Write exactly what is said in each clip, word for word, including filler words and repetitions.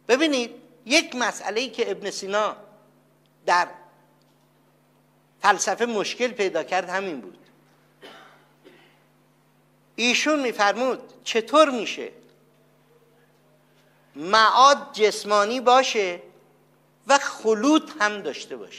ببینید یک مسئله‌ای که ابن سینا در فلسفه مشکل پیدا کرد همین بود. ایشون میفرمود چطور میشه معاد جسمانی باشه و خلود هم داشته باشه؟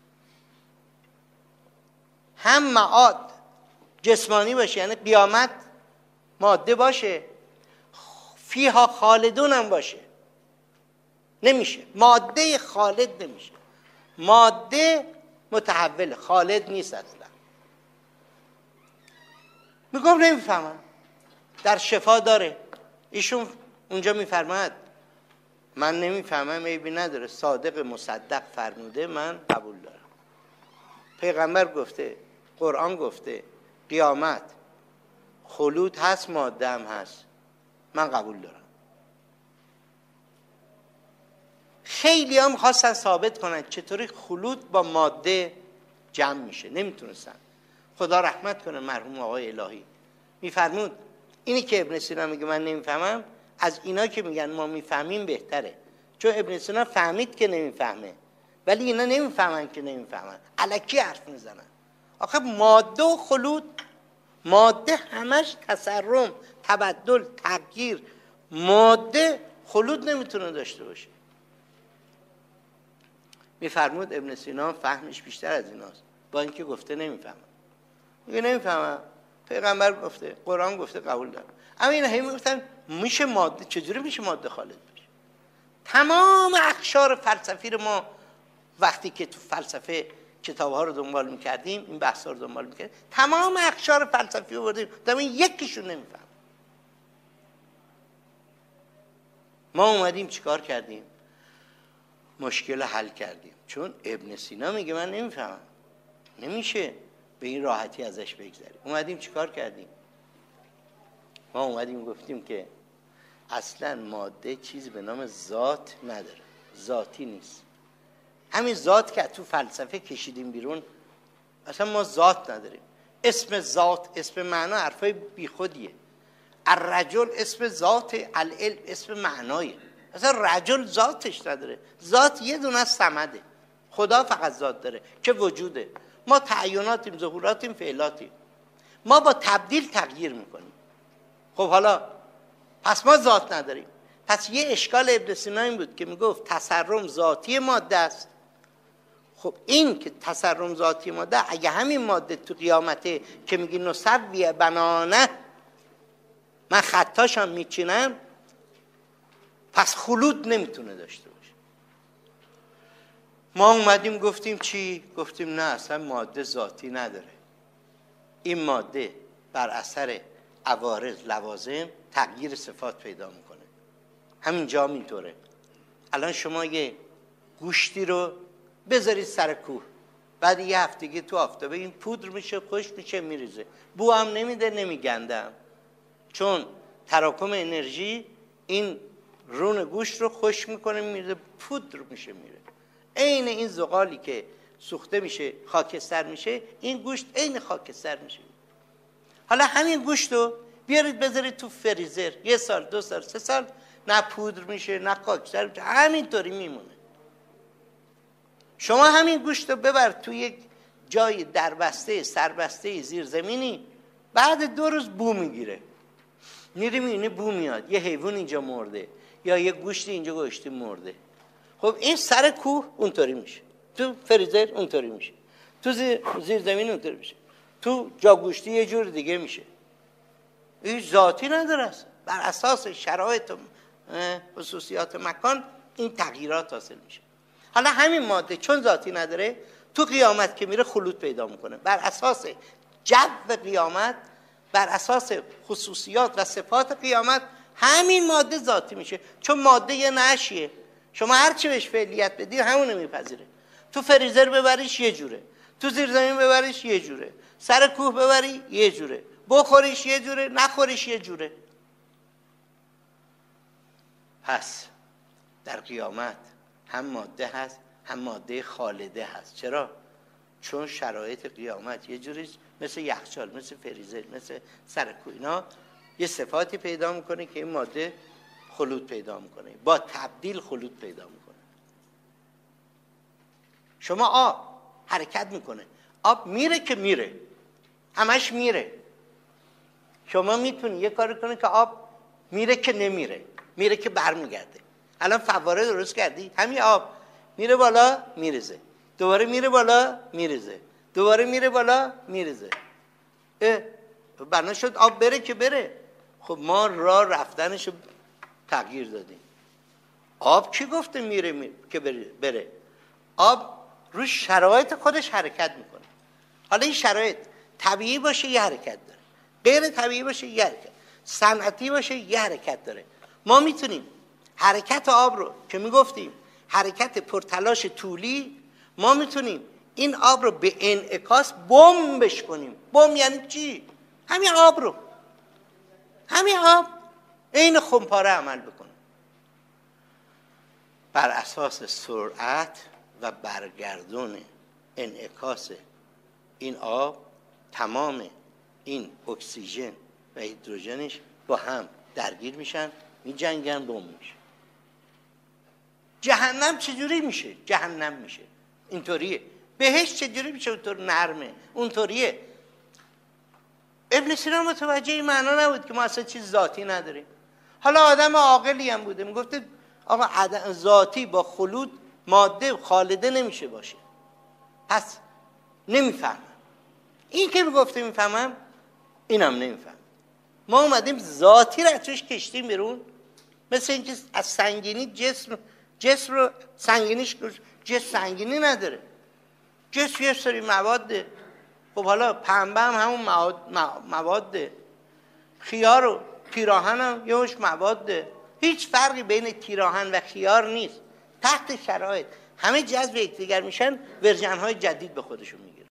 هم معاد جسمانی باشه یعنی قیامت ماده باشه، فیها خالدون هم باشه. نمیشه، ماده خالد نمیشه، ماده متحول، خالد نیست اصلا. میگم نمیفهمم. در شفا داره ایشون اونجا میفرماد من نمیفهمم، عیبی نداره، صادق مصدق فرموده، من قبول دارم. پیغمبر گفته، قرآن گفته قیامت خلود هست، ماده هم هست، من قبول دارم. خیلی هم خواستن ثابت کنن چطوری خلود با ماده جمع میشه، نمیتونستن. خدا رحمت کنه مرحوم آقای الهی، میفرمود اینی که ابن سینا میگه من نمیفهمم، از اینا که میگن ما میفهمیم بهتره، چون ابن سینا فهمید که نمیفهمه ولی اینا نمیفهمن که نمیفهمن، الکی حرف میزنن. آخه ماده و خلود، ماده همش تسرم، تبدل، تغییر، ماده خلود نمیتونه داشته باشه. میفرمود ابن سینا فهمش بیشتر از ایناست، با اینکه گفته نمیفهمم. میگه نمیفهمم، پیغمبر گفته، قرآن گفته، قبول دارم. اما این همه میگفتن میشه ماده، چجوری میشه ماده خالد بشه؟ تمام اقشار فلسفی رو ما وقتی که تو فلسفه کتاب ها رو دنبال میکردیم، این بحث ها رو دنبال میکردیم، تمام اقشار فلسفی رو بردیم، در این یکیشون نمیفهم. ما اومدیم چیکار کردیم؟ مشکل حل کردیم. چون ابن سینا میگه من نمیفهمم، نمیشه به این راحتی ازش بگذریم. اومدیم چیکار کردیم؟ ما اومدیم گفتیم که اصلا ماده چیز به نام ذات نداره، ذاتی نیست. همین ذات که تو فلسفه کشیدیم بیرون، اصلا ما ذات نداریم. اسم ذات، اسم معنا حرفای بیخودیه. الرجل اسم ذات، العلم اسم معنایه. اصلا رجل ذاتش نداره، ذات یه دونه از صمده، خدا فقط ذات داره که وجوده. ما تعیناتیم، ظهوراتیم، فعلاتیم، ما با تبدیل تغییر میکنیم. خب حالا پس ما ذات نداریم. پس یه اشکال ابن سینا این بود که میگفت تسرم ذاتی ماده است. خب این که تسرم ذاتی ماده، اگه همین ماده تو قیامته که میگی نسوی بنانه، من خطاشم میچینم، پس خلود نمیتونه داشته باشه. ما اومدیم گفتیم چی؟ گفتیم نه، اصلا ماده ذاتی نداره. این ماده بر اثر عوارض، لوازم تغییر صفات پیدا میکنه. همینجا هم اینطوره. الان شما یه گوشتی رو بذارید سر کوه، بعد یه هفتگی تو آفتابه این پودر میشه، خشک میشه، میریزه، بو هم نمیده، نمیگنده هم. چون تراکم انرژی این رون گوشت رو خشک میکنه، میره پودر میشه، میره. عین این زغالی که سوخته میشه خاکستر میشه، این گوشت عین خاکستر میشه. حالا همین گوشت رو بیارید بذارید تو فریزر، یه سال، دو سال، سه سال، نه پودر میشه نه خاکستر میشه، همینطوری میمونه. شما همین گوشت رو ببر تو یک جای دربسته، سربسته، زیرزمینی، بعد دو روز بو میگیره. میری میبینی بو میاد، یه حیوان اینجا مرده یا یه گوشت اینجا گوشتی مرده. خب این سر کوه اونطوری میشه، تو فریزر اونطوری میشه، تو زیر, زیر زمین اونطوری میشه، تو جا گوشتی یه جور دیگه میشه. این ذاتی نداره است. بر اساس شرایط و خصوصیات مکان این تغییرات حاصل میشه. حالا همین ماده چون ذاتی نداره، تو قیامت که میره خلود پیدا میکنه. بر اساس جو قیامت، بر اساس خصوصیات و صفات قیامت، همین ماده ذاتی میشه. چون ماده یه نشیه، شما هر چی بهش فعلیت بدی همونو میپذیره. تو فریزر ببریش یه جوره، تو زیر زمین ببریش یه جوره، سر کوه ببری یه جوره، بخوریش یه جوره، نخوریش یه جوره. پس در قیامت هم ماده هست، هم ماده خالده هست. چرا؟ چون شرایط قیامت یه جوری مثل یخچال، مثل فریزر، مثل سر کوه، اینا یه صفاتی پیدا میکنه که این ماده خلود پیدا میکنه، با تبدیل خلود پیدا میکنه. شما آب حرکت میکنه، آب میره که میره، همش میره. شما میتونی یه کاری کنی که آب میره که نمیره، میره که برمیگرده. الان فواره درست کردی، همین آب میره بالا میریزه، دوباره میره بالا میریزه، دوباره میره بالا میریزه. اه بنا شد آب بره که بره. خب ما راه رفتنشو تغییر دادیم. آب کی گفته میره, میره که بره, بره؟ آب روی شرایط خودش حرکت میکنه. حالا این شرایط طبیعی باشه یه حرکت داره، غیر طبیعی باشه یه حرکت، صنعتی باشه یه حرکت داره. ما میتونیم حرکت آب رو که میگفتیم حرکت پرتلاش طولی، ما میتونیم این آب رو به انعکاس بمبش کنیم. بمب یعنی چی؟ همین آب رو، همین آب عین خمپاره عمل بکنه. بر اساس سرعت و برگردون انعکاس این آب تمام این اکسیژن و هیدروژنش با هم درگیر میشن، میجنگن، بمب میشه. جهنم چجوری میشه؟ جهنم میشه اینطوریه. بهشت چجوری میشه؟ اونطور نرمه، اونطوریه. ابن سینا متوجه این معنا نبود که ما اصلا چیز ذاتی نداریم. حالا آدم عاقلی هم بوده، میگفته آقا ذاتی با خلود ماده خالده نمیشه باشه. پس نمیفهمم. این که میگفته میفهمم، اینم نمیفهم. ما اومدیم ذاتی رو ازش کشتیم بیرون، مثل اینکه از سنگینی جسم جسم رو سنگینیش، جسم سنگینی نداره، جسم یه سری مواده. خب حالا پنبه هم همون مواد مواده، خیار و پیراهن هم یه مش مواده. هیچ فرقی بین پیراهن و خیار نیست. تحت شرایط همه جذب یکدیگر میشن، ورژن های جدید به خودشون میگیرن.